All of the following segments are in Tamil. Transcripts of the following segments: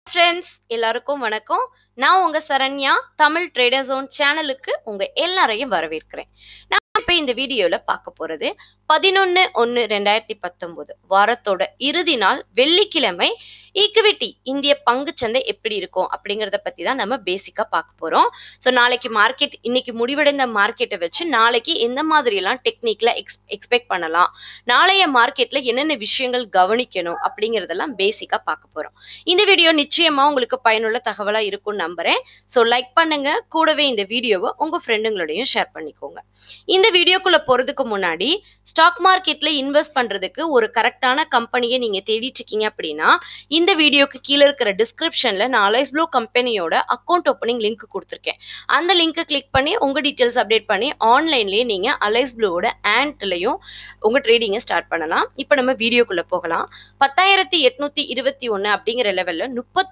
ஃப்ரெண்ட்ஸ் எல்லாருக்கும் வணக்கம். நான் உங்க சரண்யா தமிழ் ட்ரேடர் ஜோன் சேனலுக்கு உங்க எல்லாரையும் வரவேற்கிறேன். நான் இப்ப இந்த வீடியோல பார்க்க போறது 11/1/2019 வாரத்தோட இறுதி நாள் வெள்ளிக்கிழமை ஈக்விட்டி இந்திய பங்குச்சந்தை எப்படி இருக்கும் அப்படிங்கறத பத்தி தான் நம்ம பேசிக்கா பார்க்க போறோம். ஸோ நாளைக்கு மார்க்கெட் இன்னைக்கு முடிவடைந்த மார்க்கெட்டை வச்சு நாளைக்கு எந்த மாதிரி எல்லாம் டெக்னிக்ல எக்ஸ்பெக்ட் பண்ணலாம், நாளைய மார்க்கெட்ல என்னென்ன விஷயங்கள் கவனிக்கணும் அப்படிங்கறதெல்லாம் பேசிக்கா பார்க்க போறோம். இந்த வீடியோ நிச்சயமா உங்களுக்கு பயனுள்ள தகவலா இருக்கும்னு நம்புறேன். ஸோ லைக் பண்ணுங்க, கூடவே இந்த வீடியோவை உங்க ஃப்ரெண்டுங்களோடையும் ஷேர் பண்ணிக்கோங்க. இந்த வீடியோக்குள்ள போறதுக்கு முன்னாடி ஸ்டாக் மார்க்கெட்ல இன்வெஸ்ட் பண்றதுக்கு ஒரு கரெக்டான கம்பெனியை நீங்க தேடிட்டு இருக்கீங்க அப்படின்னா இந்த வீடியோக்கு கீழே இருக்கிற டிஸ்கிரிப்ஷன்ல நான் அலைஸ் ப்ளூ கம்பெனியோட அக்கௌண்ட் ஓப்பனிங் லிங்க் கொடுத்துருக்கேன். அந்த லிங்க் கிளிக் பண்ணி உங்க டீட்டெயில்ஸ் அப்டேட் பண்ணி ஆன்லைன்லயே நீங்க அலைஸ் ப்ளூவோட ஆண்ட்லயும் உங்க ட்ரேடிங்கை ஸ்டார்ட் பண்ணலாம். இப்போ நம்ம வீடியோக்குள்ள போகலாம். 10,821 அப்படிங்கிற லெவல்ல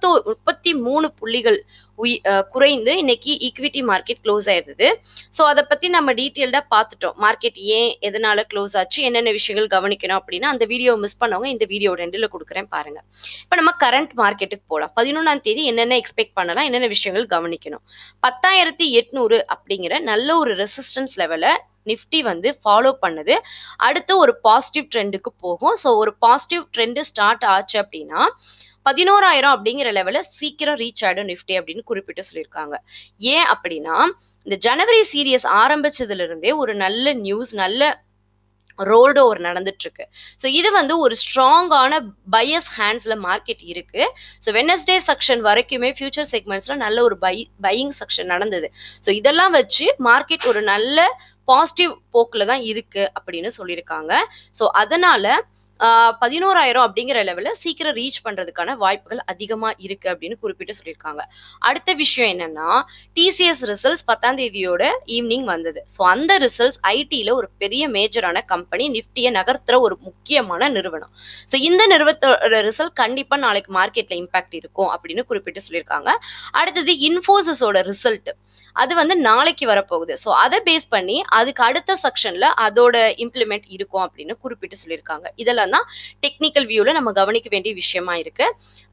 33 புள்ளிகள் குறைந்து இன்னைக்கு ஈக்விட்டி மார்க்கெட் க்ளோஸ் ஆயிருந்தது. ஸோ அதை பத்தி நம்ம டீட்டெயில்டா பார்த்துட்டோம். மார்க்கெட் ஏன் எதனால க்ளோஸ் ஆச்சு, என்னென்ன விஷயங்கள் கவனிக்கணும் அப்படின்னா அந்த வீடியோ மிஸ் பண்ணவங்க இந்த வீடியோ ரெண்டுல கொடுக்குறேன் பாருங்க. இப்போ நம்ம கரண்ட் மார்க்கெட்டுக்கு போகலாம். 11ஆம் தேதி என்னென்ன எக்ஸ்பெக்ட் பண்ணலாம், என்னென்ன விஷயங்கள் கவனிக்கணும். 10,800 அப்படிங்கிற நல்ல ஒரு ரெசிஸ்டன்ஸ் லெவலை நிஃப்டி வந்து ஃபாலோ பண்ணுது. அடுத்து ஒரு பாசிட்டிவ் ட்ரெண்டுக்கு போகும். ஸோ ஒரு பாசிட்டிவ் ட்ரெண்டு ஸ்டார்ட் ஆச்சு அப்படின்னா 11,000 அப்படிங்கிற லெவல சீக்கிரம் ரீச் ஆயிடும் நிஃப்டி அப்படின்னு குறிப்பிட்டு சொல்லியிருக்காங்க. ஏன் அப்படின்னா இந்த ஜனவரி சீரியஸ் ஆரம்பிச்சதுல இருந்தே ஒரு நல்ல நியூஸ், நல்ல ரோல்டு ஓவர் நடந்துட்டு இருக்கு. ஸோ இது வந்து ஒரு ஸ்ட்ராங்கான பையஸ் ஹேண்ட்ஸ்ல மார்க்கெட் இருக்கு. ஸோ வெனஸ்டே செக்ஷன் வரைக்குமே ஃபியூச்சர் செக்மெண்ட்ஸ்ல நல்ல ஒரு பையிங் செக்ஷன் நடந்தது. ஸோ இதெல்லாம் வச்சு மார்க்கெட் ஒரு நல்ல பாசிட்டிவ் போக்குல தான் இருக்கு அப்படின்னு சொல்லியிருக்காங்க. ஸோ அதனால 11,000 அப்படிங்கிற லெவல சீக்கிரம் ரீச் பண்றதுக்கான வாய்ப்புகள் அதிகமா இருக்கு அப்படின்னு குறிப்பிட்டு சொல்லியிருக்காங்க. அடுத்த விஷயம் என்னன்னா TCS ரிசல்ட்ஸ் 10ஆம் தேதியோட ஈவினிங் வந்தது. ஸோ அந்த ரிசல்ட்ஸ் ஐடில ஒரு பெரிய மேஜரான கம்பெனி, நிஃப்டியை நகர்த்துற ஒரு முக்கியமான நிறுவனம். ஸோ இந்த நிறுவனத்தோட ரிசல்ட் கண்டிப்பா நாளைக்கு மார்க்கெட்ல இம்பாக்ட் இருக்கும் அப்படின்னு குறிப்பிட்டு சொல்லியிருக்காங்க. அடுத்தது இன்ஃபோசிஸோட ரிசல்ட் அது வந்து நாளைக்கு வரப்போகுது. ஸோ அதை பேஸ் பண்ணி அதுக்கு அடுத்த செக்ஷன்ல அதோட இம்ப்ளிமெண்ட் இருக்கும் அப்படின்னு குறிப்பிட்டு சொல்லியிருக்காங்க. இதெல்லாம் தான் டெக்னிக்கல் வியூல நம்ம கவனிக்க வேண்டிய விஷயமா இருக்கு.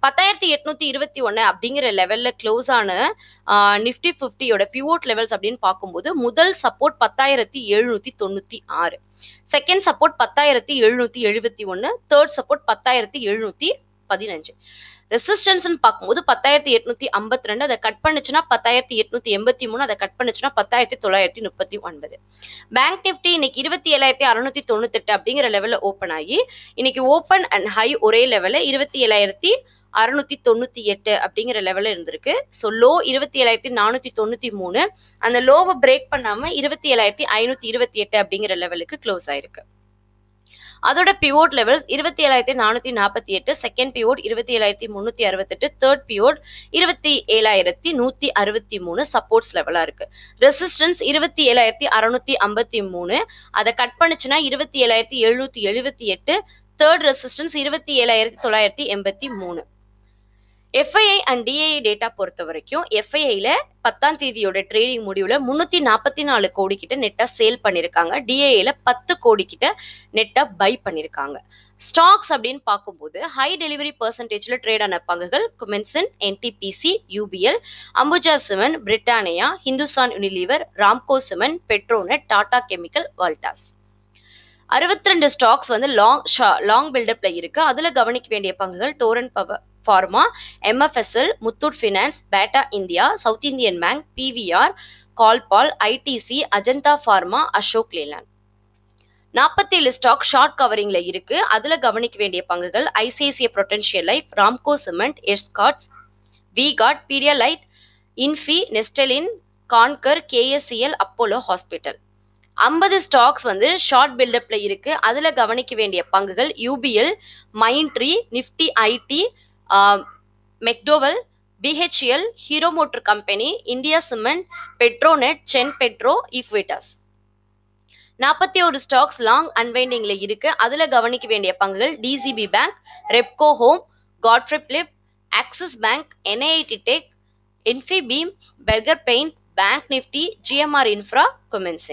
10,821 அப்படிங்கிற லெவல்ல க்ளோஸ் ஆன நிஃப்டி 50யோட பிவோட் லெவல்ஸ் அப்படின்னு பார்க்கும்போது முதல் support 10,796, second support 10,771, third support 10,715. Resistance பார்க்கும்போது 10,852, அதை கட் பண்ணுச்சுன்னா 10,883, அதை கட் பண்ணுச்சுன்னா 10,939. பேங்க் நிஃப்டி இன்னைக்கு 27,698 அப்படிங்கிற லெவல்ல ஓப்பன் ஆகி இன்னைக்கு ஓப்பன் அண்ட் ஹை ஒரே லெவல்ல 27,698 அப்படிங்கிற லெவல்ல இருந்திருக்கு. ஸோ லோ 27,493, அந்த லோவை பிரேக் பண்ணாம 27,528 அப்படிங்கிற லெவலுக்கு க்ளோஸ் ஆயிருக்கு. அதோட pivot levels 27,448, second pivot 27,368, third pivot 27,163 supports லெவலா இருக்கு. ரெசிஸ்டன்ஸ் 27,653, அதை கட் பண்ணுச்சுன்னா 27,778, third resistance 27,983. FII and DII data பொறுத்த வரைக்கும் FIIல 10ஆம் தேதியோட ட்ரேடிங் முடிவுல 344 கோடி கிட்ட நெட்டா சேல் பண்ணிருக்காங்க. DIIல 10 கோடி கிட்ட நெட்டா பை பண்ணிருக்காங்க. ஸ்டாக்ஸ் அப்படின்னு பார்க்கும்போது ஹை டெலிவரி பெர்சன்டேஜ்ல ட்ரேட் ஆன பங்குகள் குமென்சன், NTPC, UBL, Ambuja cement, Britannia, Hindustan Unilever, Ramco cement, Petronet, Tata chemical, Voltas. 62 stocks வந்து லாங் பில்டப்ல இருக்கு. அதுல கவனிக்க வேண்டிய பங்குகள் Torrent power pharma, MFSL, Muthoot finance, Bata India, South Indian bank, PVR, Colpal, ITC, Ajanta pharma, Ashok Leyland. 47 stock short கவரிங்ல இருக்கு. அதுல கவனிக்க வேண்டிய பங்குகள் ICICI Prudential Life, Ramco cement, Escorts, V Guard, Pidilite, INFY, நெஸ்டலின், Concor, KSCL, Apollo hospital. 50 stocks வந்து ஷார்ட் பில்டப்ல இருக்கு. அதுல கவனிக்க வேண்டிய பங்குகள் UBL, Mindtree, Nifty IT, McDowell, BHEL, Hero motor company, India cement, Petronet, சென் பெட்ரோ, ஈக்விட்டாஸ். 41 ஸ்டாக்ஸ் லாங் அன்வைண்டிங்ல இருக்கு. அதுல கவனிக்க வேண்டிய பங்குகள் DCB bank, Repco home, Godfrey Phillips, Axis bank, NIIT tech, Infibeam, Berger paint, bank Nifty, GMR infra, குமென்சின்.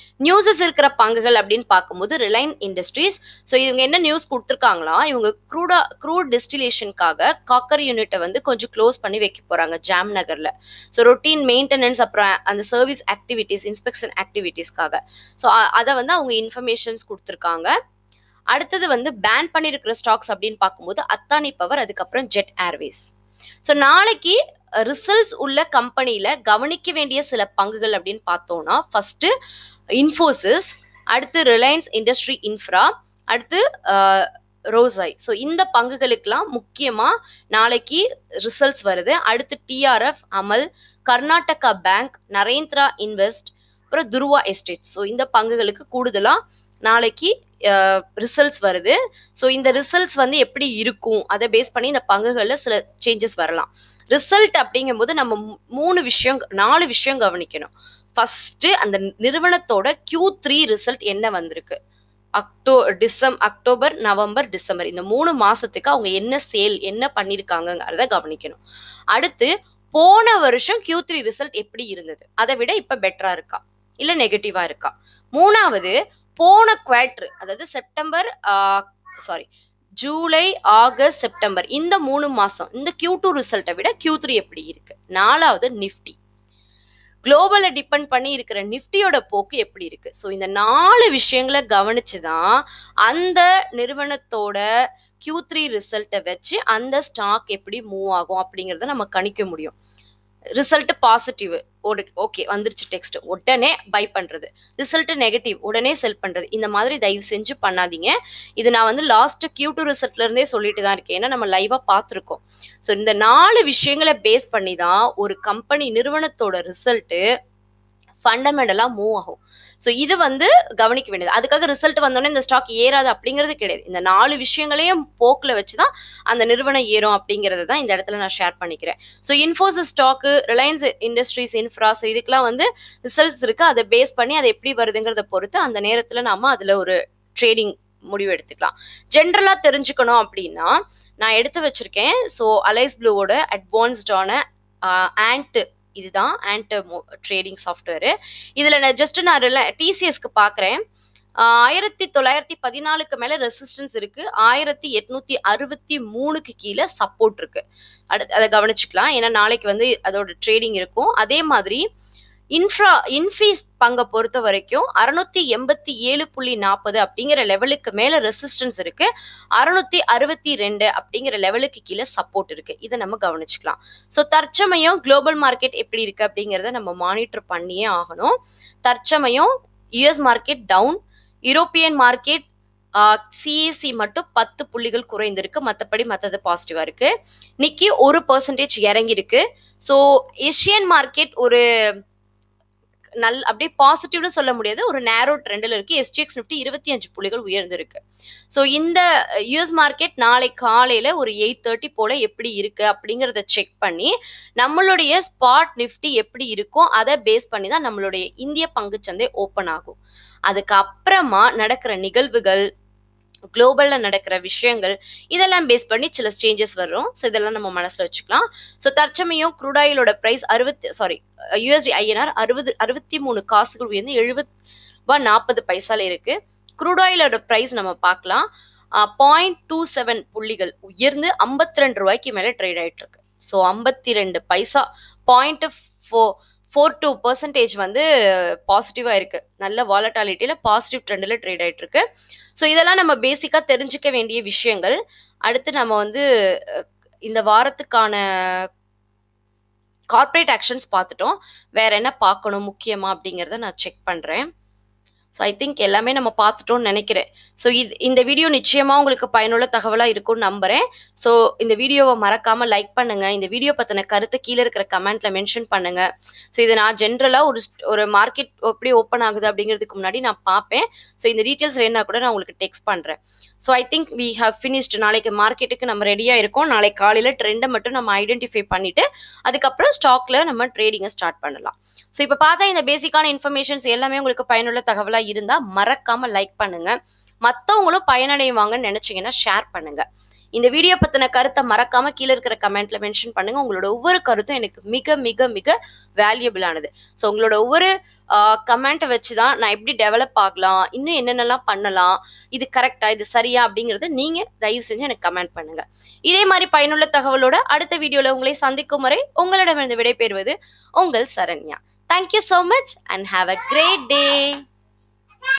நியூஸஸ் இருக்கிற பங்குகள் அப்படின்னு பார்க்கும்போது ரிலையன்ஸ் இண்டஸ்ட்ரீஸ். ஸோ இவங்க என்ன நியூஸ் கொடுத்துருக்காங்களா, இவங்க க்ரூட் டிஸ்டிலேஷனுக்காக காக்கர் யூனிட்டை வந்து கொஞ்சம் க்ளோஸ் பண்ணி வைக்க போறாங்க ஜாம் நகர்ல. ஸோ ரொட்டீன் மெயின்டெனன்ஸ் அப்புறம் அந்த சர்வீஸ் ஆக்டிவிட்டிஸ், இன்ஸ்பெக்ஷன் ஆக்டிவிட்டிஸ்க்காக. ஸோ அதை வந்து அவங்க இன்ஃபர்மேஷன்ஸ் கொடுத்துருக்காங்க. அடுத்தது வந்து பேன் பண்ணியிருக்கிற ஸ்டாக்ஸ் அப்படின்னு பார்க்கும்போது அத்தானி பவர், அதுக்கப்புறம் ஜெட் ஏர்வேஸ். ஸோ நாளைக்கு ரிசல்ட்ஸ் உள்ள கம்பெனியில கவனிக்க வேண்டிய சில பங்குகள் அப்படின்னு பார்த்தோம்னா, ஃபர்ஸ்ட் இன்ஃபோசிஸ், அடுத்து ரிலையன்ஸ் இண்டஸ்ட்ரி இன்ஃப்ரா, அடுத்து ரோசாய். ஸோ இந்த பங்குகளுக்கெல்லாம் முக்கியமா நாளைக்கு ரிசல்ட்ஸ் வருது. அடுத்து டிஆர்எஃப், அமல், கர்நாடகா பேங்க், நரேந்திரா இன்வெஸ்ட், அப்புறம் துருவா எஸ்டேட். ஸோ இந்த பங்குகளுக்கு கூடுதலா நாளைக்கு ரிசல்ட்ஸ் வருது. ஸோ இந்த ரிசல்ட்ஸ் வந்து எப்படி இருக்கும் அதை பேஸ் பண்ணி இந்த பங்குகளில் சில சேஞ்சஸ் வரலாம். ரிசல்ட் அப்படிங்கும்போது நம்ம 4 விஷயம் கவனிக்கணும். ஃபர்ஸ்ட் அந்த நிறுவனத்தோட Q3 ரிசல்ட் என்ன வந்திருக்கு, அக்டோபர், நவம்பர், டிசம்பர் இந்த 3 மாசத்துக்கு அவங்க என்ன சேல் என்ன பண்ணிருக்காங்கிறத கவனிக்கணும். அடுத்து போன வருஷம் Q3 ரிசல்ட் எப்படி இருந்தது, அதை விட இப்ப பெட்டரா இருக்கா இல்ல நெகட்டிவா இருக்கா. மூணாவது போன குவார்டர், அதாவது ஜூலை, ஆகஸ்ட், செப்டம்பர் இந்த 3 மாசம் இந்த Q2 ரிசல்ட்டை விட Q3 எப்படி இருக்கு. நாலாவது நிஃப்டி, குளோபலை டிபெண்ட் பண்ணி இருக்கிற நிஃப்டியோட போக்கு எப்படி இருக்கு. ஸோ இந்த 4 விஷயங்களை கவனிச்சுதான் அந்த நிறுவனத்தோட Q3 ரிசல்ட்டை வச்சு அந்த ஸ்டாக் எப்படி மூவ் ஆகும் அப்படிங்கிறத நம்ம கணிக்க முடியும். ரிசல்ட் பாசிட்டிவ், ஓகே வந்துருச்சு டெக்ஸ்ட், உடனே பை பண்றது. ரிசல்ட் நெகட்டிவ், உடனே செல் பண்றது. இந்த மாதிரி தயவு செஞ்சு பண்ணாதீங்க. இது நான் வந்து லாஸ்ட் Q2 ரிசல்ட்ல இருந்தே சொல்லிட்டு தான் இருக்கேன், ஏன்னா நம்ம லைவா பார்த்துருக்கோம். ஸோ இந்த 4 விஷயங்களை பேஸ் பண்ணி தான் ஒரு கம்பெனி நிறுவனத்தோட ரிசல்ட் ஃபண்டமெண்டலா மூவ் ஆகும். ஸோ இது வந்து கவனிக்க வேண்டியது. அதுக்காக ரிசல்ட் வந்தோடனே இந்த ஸ்டாக் ஏறாது அப்படிங்கிறது கிடையாது. இந்த 4 விஷயங்களையும் போக்கில் வச்சுதான் அந்த நிறுவனம் ஏறும் அப்படிங்கிறது தான் இந்த இடத்துல நான் ஷேர் பண்ணிக்கிறேன். So Infosys stock, Reliance Industries infra, so இதுக்கெல்லாம் வந்து ரிசல்ட்ஸ் இருக்கு. அதை பேஸ் பண்ணி அது எப்படி வருதுங்கிறத பொறுத்து அந்த நேரத்தில் நாம அதுல ஒரு ட்ரேடிங் முடிவு எடுத்துக்கலாம். ஜென்ரலா தெரிஞ்சுக்கணும் அப்படின்னா நான் எடுத்து வச்சிருக்கேன். ஸோ அலைஸ் ப்ளூவோட அட்வான்ஸ்டான ஆண்ட், இதுதான் ஆண்ட் ட்ரேடிங் சாஃப்ட்வேர். இதுல நான் டிசிஎஸ்க்கு பாக்குறேன். 1914 மேல ரெசிஸ்டன்ஸ் இருக்கு, 1863 கீழே சப்போர்ட் இருக்கு. அதை கவனிச்சுக்கலாம், ஏன்னா நாளைக்கு வந்து அதோட ட்ரேடிங் இருக்கும். அதே மாதிரி இன்ஃபி பங்கை பொறுத்த வரைக்கும் 687.40 அப்படிங்கிற லெவலுக்கு மேல ரெசிஸ்டன்ஸ் இருக்கு, 662 அப்படிங்கிற லெவலுக்கு கீழே சப்போர்ட் இருக்கு. இதை நம்ம கவனிச்சுக்கலாம். ஸோ தற்சமயம் குளோபல் மார்க்கெட் எப்படி இருக்கு அப்படிங்கிறத நம்ம மானிட்டர் பண்ணியே ஆகணும். தற்சமயம் US market down, European market CSC மட்டும் 10 புள்ளிகள் குறைந்திருக்கு, மற்றபடி மற்றது பாசிட்டிவா இருக்கு. நிக்கி 1% இறங்கி இருக்கு. ஸோ ஏஷியன் மார்க்கெட் ஒரு அப்படியே பாசிட்டிவ்னு சொல்ல முடியாது, ஒரு நேரோ ட்ரெண்ட்ல இருக்கு. எஸ்ஜிஎக்ஸ் நிஃப்டி 25 புள்ளிகள் உயர்ந்திருக்கு. ஸோ இந்த யூஎஸ் மார்க்கெட் நாளை காலையில ஒரு 8:30 போல எப்படி இருக்கு அப்படிங்கிறத செக் பண்ணி நம்மளுடைய ஸ்பாட் நிஃப்டி எப்படி இருக்கும் அதை பேஸ் பண்ணி தான் நம்மளுடைய இந்திய பங்குச்சந்தை ஓப்பன் ஆகும். அதுக்கு அப்புறமா நடக்கிற நிகழ்வுகள், குளோபல்ல நடக்கிற விஷயங்கள், இதெல்லாம் பேஸ் பண்ணி சில சேஞ்சஸ் வரும். ஸோ இதெல்லாம் நம்ம மனசுல வச்சுக்கலாம். ஸோ தற்சமயம் க்ரூட் ஆயிலோட பிரைஸ் யூஎஸ்டி ஐஎன்ஆர் 63 காசுகள் உயர்ந்து 70 ரூபாய் இருக்கு. க்ரூட் ஆயிலோட பிரைஸ் நம்ம பார்க்கலாம். 0.27 புள்ளிகள் உயர்ந்து 52 ரூபாய்க்கு மேல ட்ரேட் ஆயிட்டு இருக்கு. ஸோ 52 பைசா, 0.42% வந்து பாசிட்டிவா இருக்கு. நல்ல வாலட்டாலிட்டியில பாசிட்டிவ் ட்ரெண்ட்ல ட்ரேட் ஆயிட்டு இருக்கு. ஸோ இதெல்லாம் நம்ம பேசிக்கா தெரிஞ்சுக்க வேண்டிய விஷயங்கள். அடுத்து நம்ம வந்து இந்த வாரத்துக்கான கார்ப்பரேட் ஆக்ஷன்ஸ் பார்த்துட்டோம். வேற என்ன பார்க்கணும் முக்கியமா அப்படிங்கிறத நான் செக் பண்றேன். ஸோ ஐ திங்க் எல்லாமே நம்ம பார்த்துட்டோம்னு நினைக்கிறேன். ஸோ இந்த வீடியோ நிச்சயமா உங்களுக்கு பயனுள்ள தகவலாக இருக்கும்னு நம்புறேன். ஸோ இந்த வீடியோவை மறக்காம லைக் பண்ணுங்க. இந்த வீடியோ பத்தின கருத்தை கீழே இருக்கிற கமெண்ட்ல மென்ஷன் பண்ணுங்க. ஸோ இது நான் ஜென்ரலா ஒரு மார்க்கெட் எப்படி ஓப்பன் ஆகுது அப்படிங்கிறதுக்கு முன்னாடி நான் பார்ப்பேன். ஸோ இந்த டீட்டெயில்ஸ் வேணா கூட நான் உங்களுக்கு டெக்ஸ்ட் பண்றேன். So I think we have finished. நாளைக்கு மார்க்கெட்டுக்கு நம்ம ரெடியா இருக்கோம். நாளைக்கு காலையில ட்ரெண்டை மட்டும் நம்ம ஐடென்டிஃபை பண்ணிட்டு அதுக்கப்புறம் ஸ்டாக்ல நம்ம ட்ரேடிங்கை ஸ்டார்ட் பண்ணலாம். ஸோ இப்போ பார்த்தா இந்த பேசிக்கான இன்ஃபர்மேஷன்ஸ் எல்லாமே உங்களுக்கு பயனுள்ள தகவலா இருந்தா மறக்காம லைக் பண்ணுங்க. மற்றவங்களும் பயனடைவாங்கன்னு நினைச்சீங்கன்னா ஷேர் பண்ணுங்க. இந்த வீடியோ பத்தின கருத்தை மறக்காம கீழே இருக்கிற கமெண்ட்ல மென்ஷன் பண்ணுங்க. உங்களோட ஒவ்வொரு கருத்தும் எனக்கு மிக மிக மிக வேல்யூபிளானது. ஸோ உங்களோட ஒவ்வொரு கமெண்ட்டை வச்சு தான் நான் எப்படி டெவலப் ஆகலாம், இன்னும் என்னென்னலாம் பண்ணலாம், இது கரெக்டா இது சரியா அப்படிங்கறத நீங்க தயவு செஞ்சு எனக்கு கமெண்ட் பண்ணுங்க. இதே மாதிரி பயனுள்ள தகவலோட அடுத்த வீடியோல உங்களை சந்திக்கும் வரை உங்களிடமிருந்து விடைபெறுவது உங்கள் Saranya. Thank you so much and have a great day.